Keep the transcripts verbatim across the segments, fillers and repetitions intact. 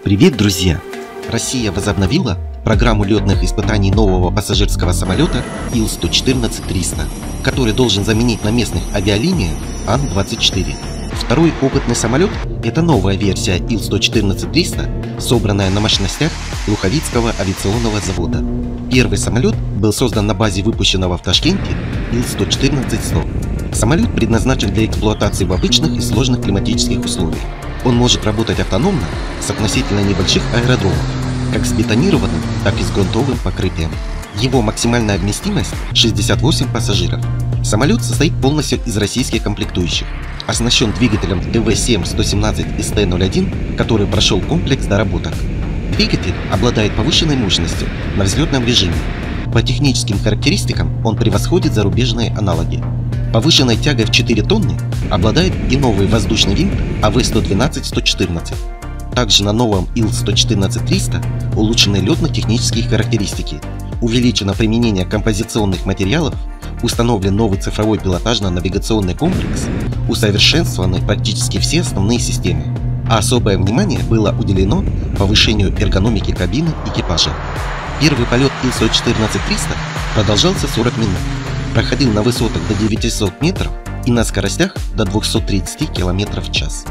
Привет, друзья! Россия возобновила программу летных испытаний нового пассажирского самолета Ил сто четырнадцать триста, который должен заменить на местных авиалиниях Ан двадцать четыре. Второй опытный самолет – это новая версия Ил сто четырнадцать триста, собранная на мощностях Луховицкого авиационного завода. Первый самолет был создан на базе выпущенного в Ташкенте Ил сто четырнадцать сто. Самолет предназначен для эксплуатации в обычных и сложных климатических условиях. Он может работать автономно с относительно небольших аэродромов, как с бетонированным, так и с грунтовым покрытием. Его максимальная вместимость – шестьдесят восемь пассажиров. Самолет состоит полностью из российских комплектующих. Оснащен двигателем Т В семь сто семнадцать С Т ноль один, который прошел комплекс доработок. Двигатель обладает повышенной мощностью на взлетном режиме. По техническим характеристикам он превосходит зарубежные аналоги. Повышенной тягой в четыре тонны обладает и новый воздушный винт А В сто двенадцать сто четырнадцать. Также на новом Ил сто четырнадцать триста улучшены летно-технические характеристики, увеличено применение композиционных материалов, установлен новый цифровой пилотажно-навигационный комплекс, усовершенствованы практически все основные системы, а особое внимание было уделено повышению эргономики кабины экипажа. Первый полет Ил сто четырнадцать триста продолжался сорок минут, проходил на высотах до девятисот метров и на скоростях до двухсот тридцати километров в час.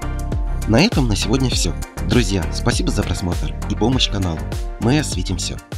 На этом на сегодня все. Друзья, спасибо за просмотр и помощь каналу. Мы осветим все.